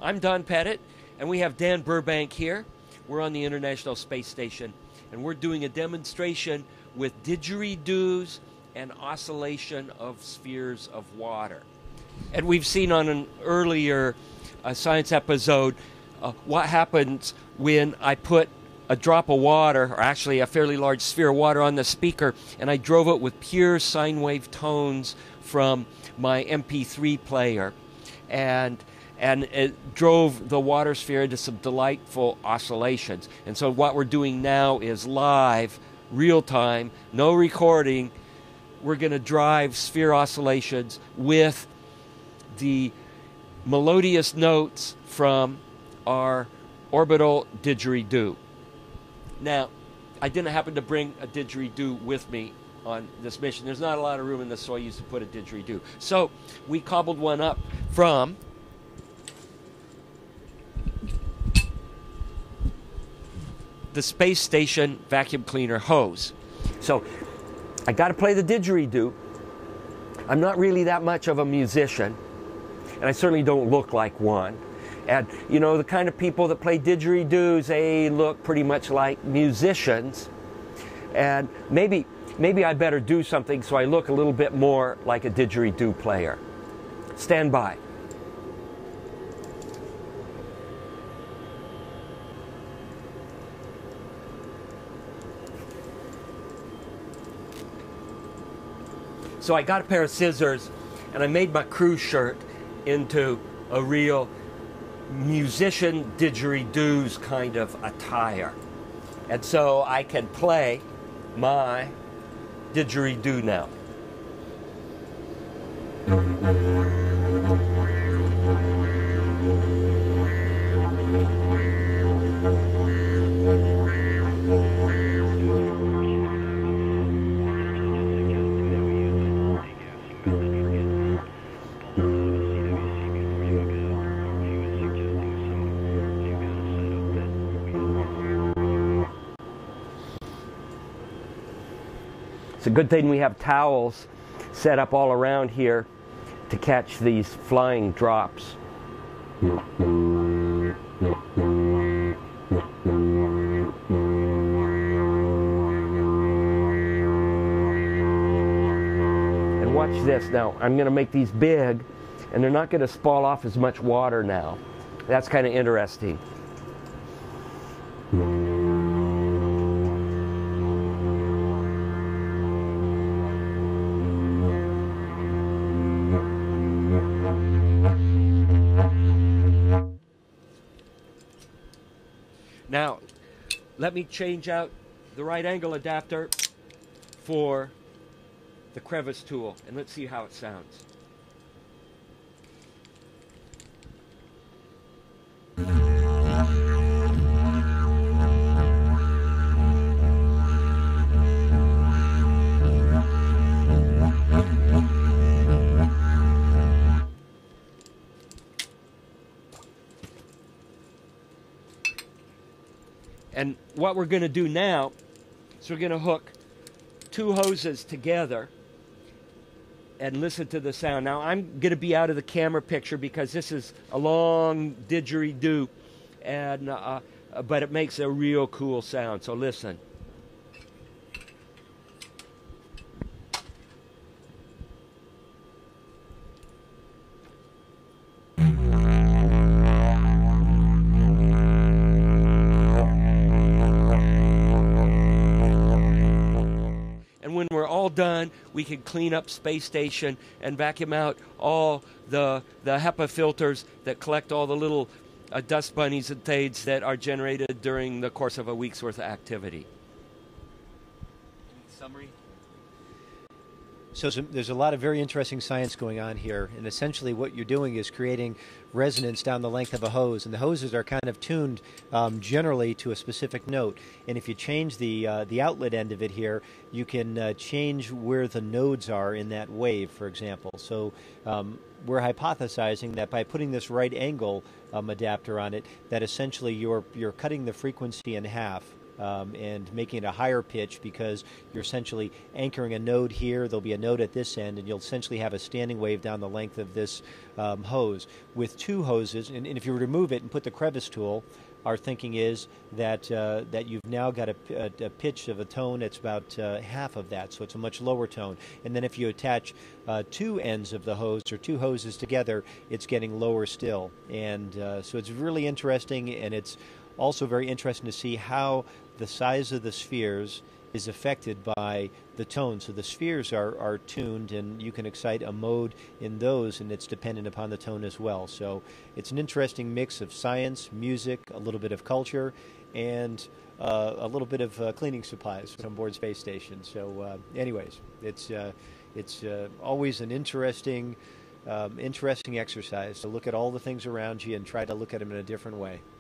I'm Don Pettit, and we have Dan Burbank here. We're on the International Space Station, and we're doing a demonstration with didgeridoos and oscillation of spheres of water. And we've seen on an earlier science episode what happens when I put a drop of water, or actually a fairly large sphere of water, on the speaker, and I drove it with pure sine wave tones from my MP3 player, and it drove the water sphere into some delightful oscillations. And so what we're doing now is live, real time, no recording. We're going to drive sphere oscillations with the melodious notes from our orbital didgeridoo. Now, I didn't happen to bring a didgeridoo with me on this mission. There's not a lot of room in the Soyuz to put a didgeridoo. So we cobbled one up from the space station vacuum cleaner hose. So I got to play the didgeridoo. I'm not really that much of a musician, and I certainly don't look like one. And, you know, the kind of people that play didgeridoos, they look pretty much like musicians. And maybe I better do something so I look a little bit more like a didgeridoo player. Stand by. So I got a pair of scissors, and I made my crew shirt into a real musician didgeridoos kind of attire. And so I can play my didgeridoo now. It's a good thing we have towels set up all around here to catch these flying drops. And watch this now. I'm going to make these big, and they're not going to spoil off as much water now. That's kind of interesting. Now, let me change out the right angle adapter for the crevice tool, and let's see how it sounds. And what we're going to do now is we're going to hook two hoses together and listen to the sound. Now, I'm going to be out of the camera picture because this is a long didgeridoo, and but it makes a real cool sound. So listen. When we're all done, we can clean up space station and vacuum out all the HEPA filters that collect all the little dust bunnies and things that are generated during the course of a week's worth of activity. Any summary? So there's a lot of very interesting science going on here, and essentially what you're doing is creating resonance down the length of a hose, and the hoses are kind of tuned generally to a specific note. And if you change the outlet end of it here, you can change where the nodes are in that wave, for example. So we're hypothesizing that by putting this right angle adapter on it, that essentially you're cutting the frequency in half. and making it a higher pitch because you're essentially anchoring a node here. There'll be a node at this end, and you'll essentially have a standing wave down the length of this hose. With two hoses, and if you remove it and put the crevice tool, our thinking is that that you've now got a pitch of a tone that's about half of that, so it's a much lower tone. And then if you attach two ends of the hose or two hoses together, it's getting lower still. And so it's really interesting, and it's also very interesting to see how the size of the spheres is affected by the tone. So the spheres are tuned, and you can excite a mode in those, and it's dependent upon the tone as well. So it's an interesting mix of science, music, a little bit of culture, and a little bit of cleaning supplies on board space station. So anyways, it's always an interesting exercise to look at all the things around you and try to look at them in a different way.